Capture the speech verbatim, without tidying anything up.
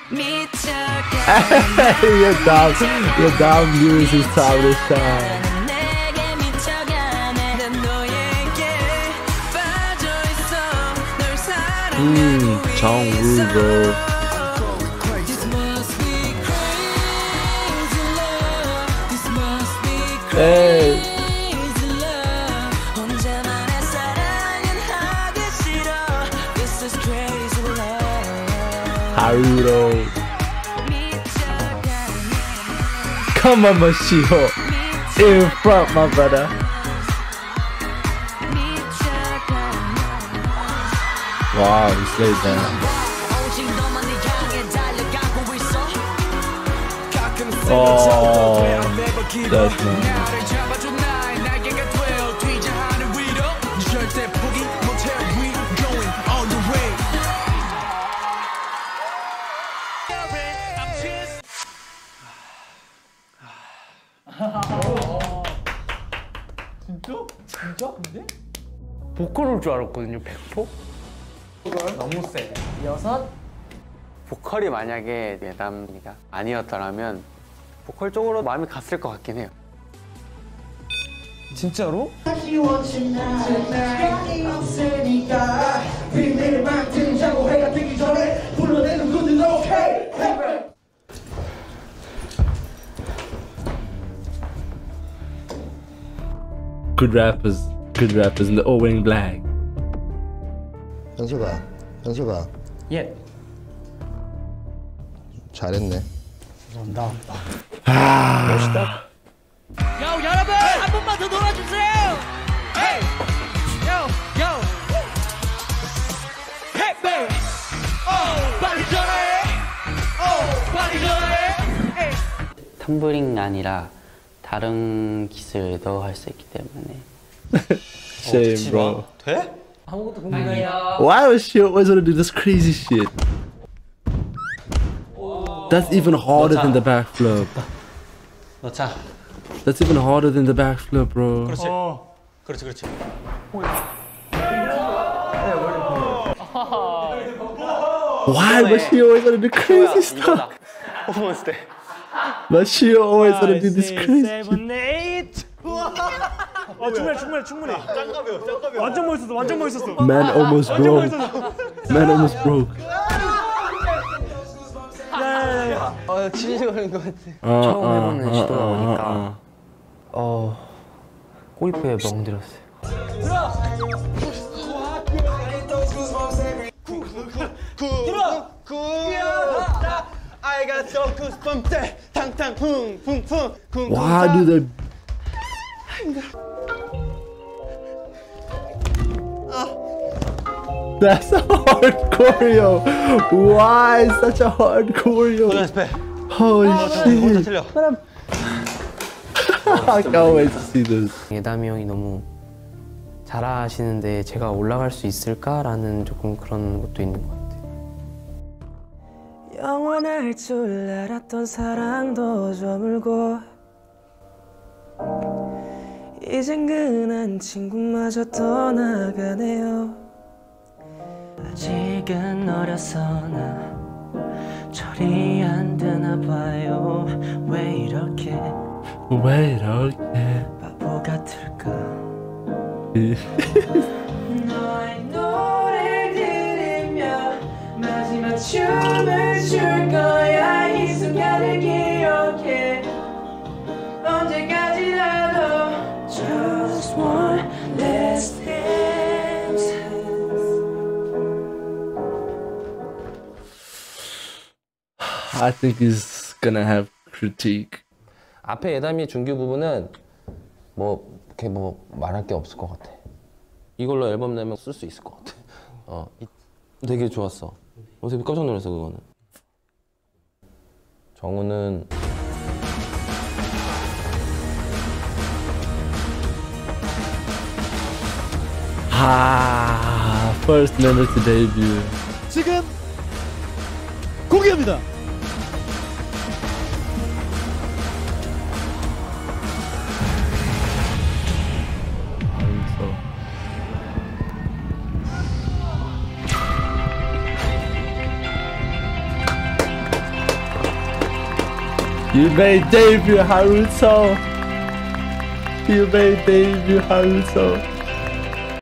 Your dog, your dog views his time to shine. Hmm, Jungwoo, bro. Hey. Haruto. Come on, Mashio. In front, my brother. Wow, he slayed that. Oh, that's nice. 진짜? 진짜? 근데? 보컬 올 줄 알았거든요, 백 퍼센트? 너무 세. 여섯? 보컬이 만약에 예담이가 아니었더라면 보컬 쪽으로 마음이 갔을 것 같긴 해요. 진짜로? Good rappers, good rappers in the all wearing black. 현수가, 현수가 예. 잘했네. 감사합니다. 아, 멋있다. 요 여러분 한 번만 더 놀아주세요. 헤이, 요, 요, 헤이, 베이, 오, 빨리 전화해, 오, 빨리 전화해. 헤이. 텀블링 아니라 다른 기술도 할 수 있기 때문에. Shame, bro. 돼? 아무것도 궁금해요. Why was she always gonna do this crazy shit? That's even harder than the backflip. 넣자. That's even harder than the backflip, bro. 그렇지. 그렇지, 그렇지. Why was she always gonna do crazy stuff? 퍼포먼스 때. But she always gonna do this crazy shit. 어 충분해 충분해 충분해. 짱가벼 짱가벼. 완전 멋있었어 완전 멋있었어. Man almost broke. Man almost broke. 어, 치질거리는 것 같아. 처음 해보는 시도다 보니까 어 꼬리표에 멍들었어요. I got so goosebumps 때 탕탕 쿵쿵쿵. Why do they? That's a hard choreo. Why such a hard choreo? 연습해. Holy 혼자 shit! 틀려. I can't wait to see this. 예담이 형이 너무 잘하시는데 제가 올라갈 수 있을까라는 조금 그런 것도 있는 것 같아요. 영원할 줄 알았던 사랑도 저물고 이젠 그난 친구마저 떠나가네요. 아직은 어려서 나 철이 안 드나 봐요. 왜 이렇게 왜 이렇게 바보 같을까? 너의 노래를 들으며 마지막 춤을 출 거야. 이 순간을 기억해 언제까지라도 Just one last dance. I think he's gonna have critique. 앞에 예담이의 준규 부분은 뭐 이렇게 뭐 말할 게 없을 것 같아. 이걸로 앨범 내면 쓸 수 있을 것 같아. 어, 되게 좋았어. 어제 깜짝 놀랐어 그거는. 정우는 Ah, first member to debut. 지금 공개합니다. So. You made debut, Haruto. You made debut, Haruto.